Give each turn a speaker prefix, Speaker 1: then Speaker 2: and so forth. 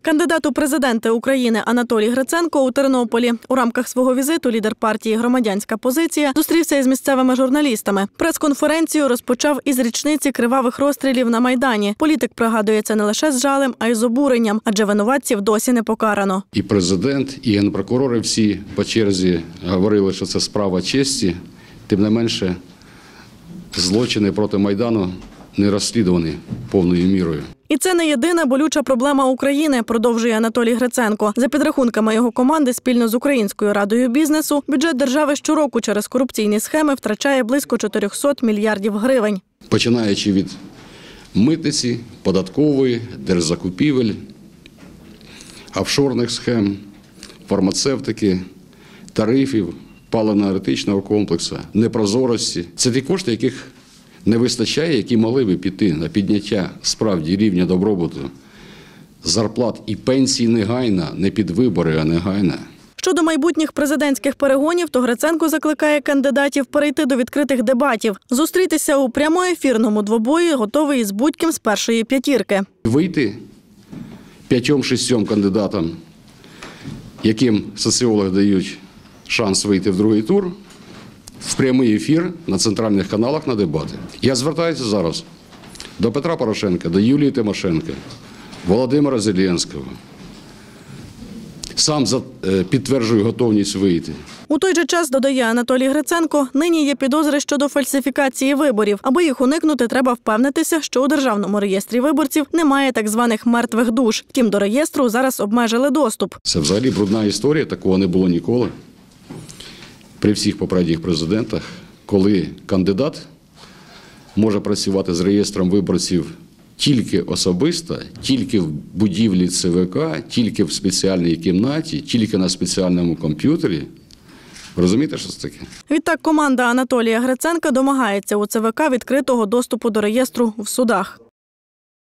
Speaker 1: Кандидат у президенти України Анатолій Гриценко у Тернополі. У рамках свого візиту лідер партії «Громадянська позиція» зустрівся із місцевими журналістами. Прес-конференцію розпочав із річниці кривавих розстрілів на Майдані. Політик пригадує це не лише з жалем, а й з обуренням, адже винуватців досі не покарано.
Speaker 2: І президент, і генпрокурори всі по черзі говорили, що це справа честі. Тим не менше, злочини проти Майдану не розслідувані повною мірою.
Speaker 1: І це не єдина болюча проблема України, продовжує Анатолій Гриценко. За підрахунками його команди, спільно з Українською радою бізнесу, бюджет держави щороку через корупційні схеми втрачає близько 400 мільярдів гривень.
Speaker 2: Починаючи від митниці, податкової, держзакупівель, офшорних схем, фармацевтики, тарифів, паливно-енергетичного комплексу, непрозорості. Це ті кошти, яких не вистачає, які могли би піти на підняття справді рівня добробуту, зарплат і пенсій негайно, не під вибори, а негайно.
Speaker 1: Щодо майбутніх президентських перегонів, то Гриценко закликає кандидатів перейти до відкритих дебатів. Зустрітися у прямоефірному двобої готовий із будь-ким з першої п'ятірки.
Speaker 2: Вийти 5-6 кандидатам, яким соціологи дають шанс вийти в другий тур, в прямий ефір на центральних каналах на дебати. Я звертаюся зараз до Петра Порошенка, до Юлії Тимошенко, Володимира Зеленського. Сам підтверджую готовність вийти.
Speaker 1: У той же час, додає Анатолій Гриценко, нині є підозри щодо фальсифікації виборів. Аби їх уникнути, треба впевнитися, що у Державному реєстрі виборців немає так званих мертвих душ. Втім, до реєстру зараз обмежили доступ.
Speaker 2: Це взагалі брудна історія, такого не було ніколи. При всіх попередніх президентах, коли кандидат може працювати з реєстром виборців тільки особисто, тільки в будівлі ЦВК, тільки в спеціальній кімнаті, тільки на спеціальному комп'ютері. Розумієте, що це таке?
Speaker 1: Відтак команда Анатолія Гриценка домагається у ЦВК відкритого доступу до реєстру в судах.